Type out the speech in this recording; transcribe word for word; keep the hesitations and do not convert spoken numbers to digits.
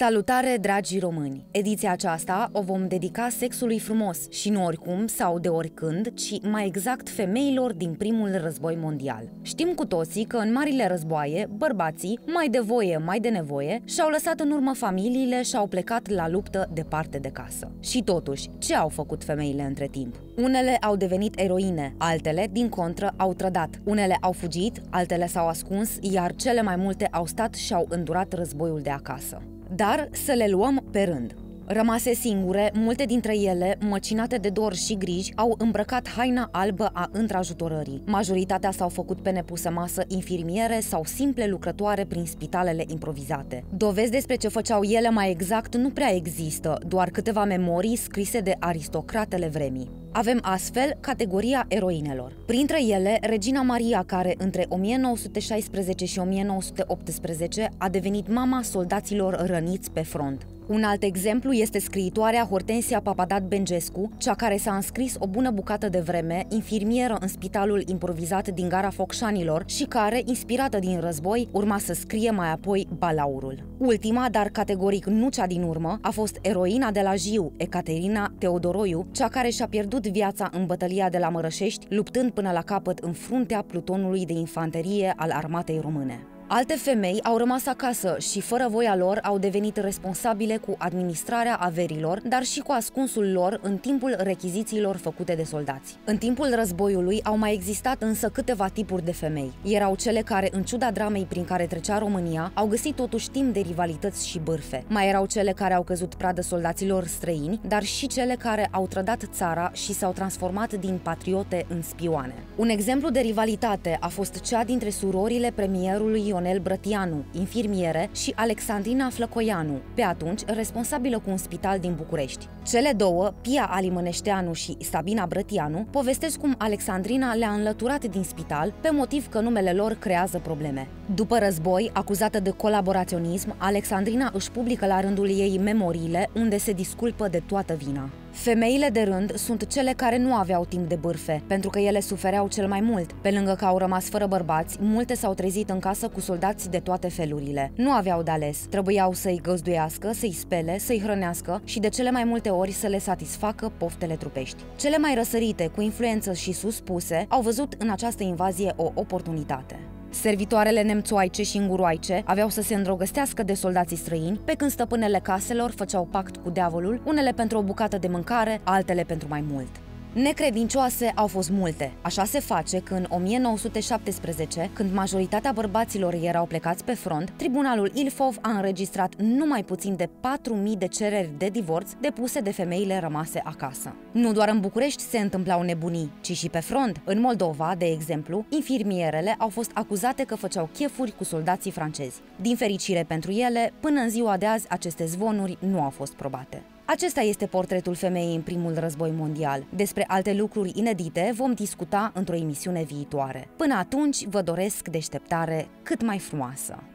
Salutare, dragi români! Ediția aceasta o vom dedica sexului frumos și nu oricum sau de oricând, ci mai exact femeilor din primul război mondial. Știm cu toții că în marile războaie, bărbații, mai de voie, mai de nevoie, și-au lăsat în urmă familiile și au plecat la luptă departe de casă. Și totuși, ce au făcut femeile între timp? Unele au devenit eroine, altele, din contră, au trădat. Unele au fugit, altele s-au ascuns, iar cele mai multe au stat și au îndurat războiul de acasă. Dar să le luăm pe rând. Rămase singure, multe dintre ele, măcinate de dor și griji, au îmbrăcat haina albă a întrajutorării. Majoritatea s-au făcut pe nepusă masă infirmiere sau simple lucrătoare prin spitalele improvizate. Dovezi despre ce făceau ele mai exact nu prea există, doar câteva memorii scrise de aristocratele vremii. Avem astfel categoria eroinelor. Printre ele, Regina Maria, care între o mie nouă sute șaisprezece și o mie nouă sute optsprezece a devenit mama soldaților răniți pe front. Un alt exemplu este scriitoarea Hortensia Papadat Bengescu, cea care s-a înscris o bună bucată de vreme, infirmieră în spitalul improvizat din Gara Focșanilor și care, inspirată din război, urma să scrie mai apoi Balaurul. Ultima, dar categoric nu cea din urmă, a fost eroina de la Jiu, Ecaterina Teodoroiu, cea care și-a pierdut viața în bătălia de la Mărășești, luptând până la capăt în fruntea plutonului de infanterie al armatei române. Alte femei au rămas acasă și, fără voia lor, au devenit responsabile cu administrarea averilor, dar și cu ascunsul lor în timpul rechizițiilor făcute de soldați. În timpul războiului au mai existat însă câteva tipuri de femei. Erau cele care, în ciuda dramei prin care trecea România, au găsit totuși timp de rivalități și bârfe. Mai erau cele care au căzut pradă soldaților străini, dar și cele care au trădat țara și s-au transformat din patriote în spioane. Un exemplu de rivalitate a fost cea dintre surorile premierului Ionel Brătianu, infirmiere, și Alexandrina Flăcoianu, pe atunci responsabilă cu un spital din București. Cele două, Pia Alimăneșteanu și Sabina Brătianu, povestesc cum Alexandrina le-a înlăturat din spital pe motiv că numele lor creează probleme. După război, acuzată de colaboraționism, Alexandrina își publică la rândul ei memoriile, unde se disculpă de toată vina. Femeile de rând sunt cele care nu aveau timp de bârfe, pentru că ele sufereau cel mai mult. Pe lângă că au rămas fără bărbați, multe s-au trezit în casă cu soldați de toate felurile. Nu aveau de ales, trebuiau să-i găzduiască, să-i spele, să-i hrănească și de cele mai multe ori să le satisfacă poftele trupești. Cele mai răsărite, cu influență și suspuse, au văzut în această invazie o oportunitate. Servitoarele nemțoaice și înguroaice aveau să se îndrăgostească de soldații străini, pe când stăpânele caselor făceau pact cu diavolul, unele pentru o bucată de mâncare, altele pentru mai mult. Necredincioase au fost multe. Așa se face că în o mie nouă sute șaptesprezece, când majoritatea bărbaților erau plecați pe front, tribunalul Ilfov a înregistrat numai puțin de patru mii de cereri de divorț depuse de femeile rămase acasă. Nu doar în București se întâmplau nebunii, ci și pe front. În Moldova, de exemplu, infirmierele au fost acuzate că făceau chefuri cu soldații francezi. Din fericire pentru ele, până în ziua de azi, aceste zvonuri nu au fost probate. Acesta este portretul femeii în primul război mondial. Despre alte lucruri inedite vom discuta într-o emisiune viitoare. Până atunci, vă doresc deșteptare cât mai frumoasă!